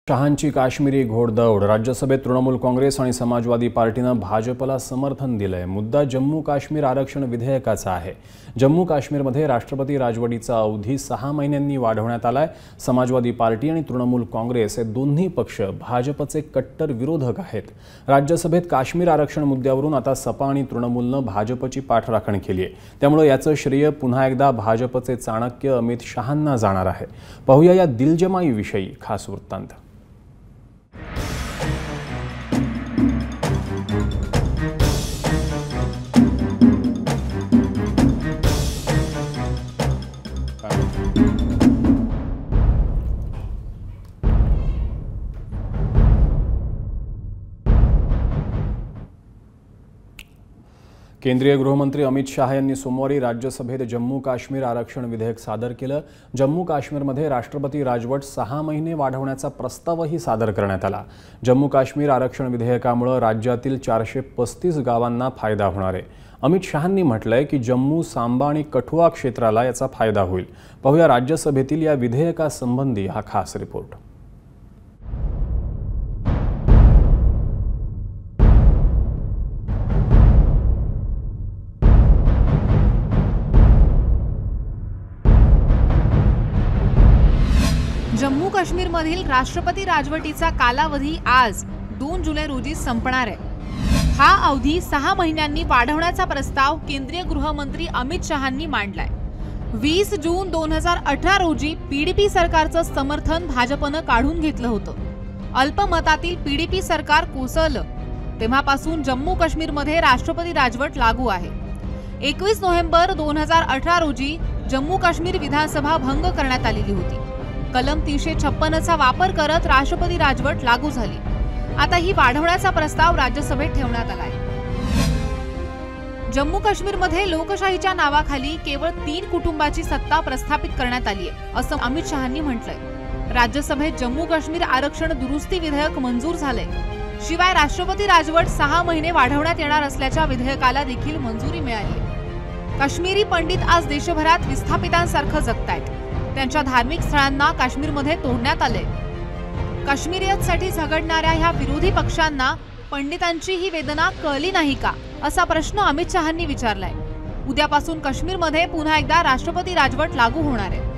शहांची काश्मीरी घोडदौड। राज्यसभेत तृणमूल काँग्रेस आणि समाजवादी पार्टीनं भाजपला समर्थन दिलंय। मुद्दा जम्मू काश्मीर आरक्षण विधेयकाचा आहे। जम्मू काश्मीरमध्ये राष्ट्रपती राजवटीचा अवधी 6 महिन्यांनी वाढवण्यात आलाय। समाजवादी पार्टी आणि तृणमूल काँग्रेस हे दोन्ही पक्ष भाजपचे कट्टर विरोधक आहेत। राज्यसभेत काश्मीर आरक्षण मुद्द्यावरून आता सपा आणि तृणमूलनं भाजपची पाठराखण केली आहे। त्यामुळे याचं श्रेय पुन्हा एकदा भाजपचे चाणक्य अमित शहांना जाणार आहे। पाहूया या दिलजमाईविषयी खास वृत्तांत। केंद्रीय गृहमंत्री अमित शाह यांनी सोमवारी राज्यसभेत जम्मू काश्मीर आरक्षण विधेयक सादर केलं। जम्मू काश्मीरमध्ये राष्ट्रपती राजवट 6 महिने वाढवण्याचा प्रस्तावही सादर करण्यात आला। जम्मू काश्मीर आरक्षण विधेयकामुळे राज्यातील 435 गावांना फायदा होणार आहे। अमित शहांनी म्हटलंय की जम्मू, सांबा आणि कठुआ क्षेत्राला याचा फायदा होईल। पाहूया राज्यसभेतील या विधेयकासंबंधी हा खास रिपोर्ट। जम्मू काश्मीरमधील राष्ट्रपती राजवटीचा कालावधी आज 2 जुलै रोजी संपणार आहे। हा अवधी 6 महिन्यांनी वाढवण्याचा प्रस्ताव केंद्रीय गृहमंत्री अमित शहांनी मांडलाय। 20 जून 2018 रोजी पीडीपी सरकारचं समर्थन भाजपनं काढून घेतलं होतं। अल्पमतातील पीडीपी सरकार कोसळलं तेव्हापासून जम्मू काश्मीरमध्ये राष्ट्रपती राजवट लागू आहे। 21 नोव्हेंबर 2018 रोजी जम्मू काश्मीर विधानसभा भंग करण्यात आलेली होती। कलम 356चा वापर करत राष्ट्रपती राजवट लागू झाली। आता ही वाढवण्याचा प्रस्ताव राज्यसभेत ठेवण्यात आलाय। जम्मू काश्मीरमध्ये लोकशाहीच्या नावाखाली केवळ 3 कुटुंबाची सत्ता प्रस्थापित करण्यात आली आहे, असं अमित शहांनी म्हटलंय। राज्यसभेत जम्मू काश्मीर आरक्षण दुरुस्ती विधेयक मंजूर झालंय। शिवाय राष्ट्रपती राजवट 6 महिने वाढवण्यात येणार असल्याच्या विधेयकाला देखील मंजुरी मिळाली। काश्मीरी पंडित आज देशभरात विस्थापितांसारखं जगतायत। त्यांच्या धार्मिक स्थळांना काश्मीरमध्ये तोडण्यात आले। काश्मीरियतसाठी झगडणाऱ्या ह्या विरोधी पक्षांना पंडितांची ही वेदना कळली नाही का, असा प्रश्न अमित शहांनी विचारलाय। उद्यापासून काश्मीरमध्ये पुन्हा एकदा राष्ट्रपती राजवट लागू होणार आहे।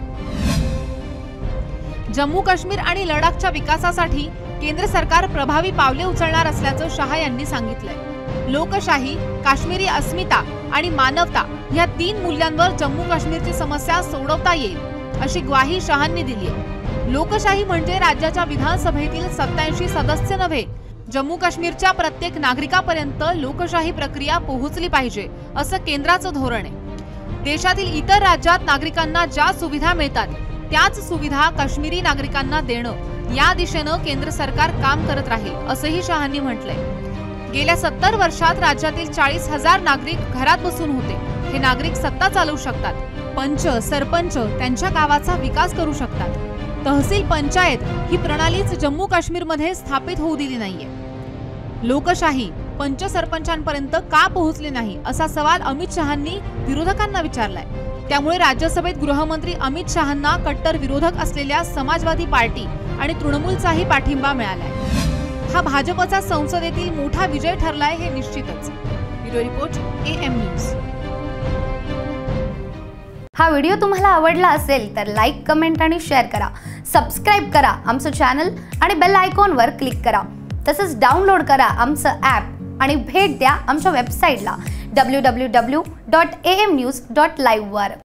जम्मू काश्मीर आणि लडाखच्या विकासासाठी केंद्र सरकार प्रभावी पावले उचलणार असल्याचं शाह यांनी सांगितलंय। लोकशाही, काश्मीरी अस्मिता आणि मानवता या 3 मूल्यांवर जम्मू काश्मीरची समस्या सोडवता येईल, अशी ग्वाही शहांनी दिली आहे। लोकशाही म्हणजे राज्याच्या विधानसभेतील 87 सदस्य नव्हे, जम्मू काश्मीरच्या प्रत्येक नागरिकापर्यंत लोकशाही प्रक्रिया पोहोचली पाहिजे, असं केंद्राचं धोरण आहे। देशातील इतर राज्यात नागरिकांना ज्या सुविधा मिळतात त्याच सुविधा काश्मीरी नागरिकांना देणं, या दिशेनं केंद्र सरकार काम करत राहील, असंही शहांनी म्हटलंय। गेल्या 70 वर्षात राज्यातील 40,000 नागरिक घरात बसून होते। हे नागरिक सत्ता चालवू शकतात। पंच, सरपंच त्यांच्या गावाचा विकास करू शकतात। तहसील पंचायत ही प्रणालीच जम्मू काश्मीरमध्ये स्थापित होऊ दिली नाहीये। लोकशाही पंच सरपंचांपर्यंत का पोहोचली नाही, असा सवाल अमित शहांनी विरोधकांना विचारलाय। त्यामुळे राज्यसभेत गृहमंत्री अमित शहांना कट्टर विरोधक असलेल्या समाजवादी पार्टी आणि तृणमूलचाही पाठिंबा मिळालाय। हा भाजपचा संसदेतील मोठा विजय ठरलाय हे निश्चितच। Bureau report, AM news. हा व्हिडिओ तुम्हाला आवडला असेल तर लाईक, कमेंट आणि शेअर करा। सबस्क्राइब करा आमचं चॅनल आणि बेल आयकॉनवर क्लिक करा। तसंच डाउनलोड करा आमचं ॲप आणि भेट द्या आमच्या वेबसाईटला www.amnews.live वर।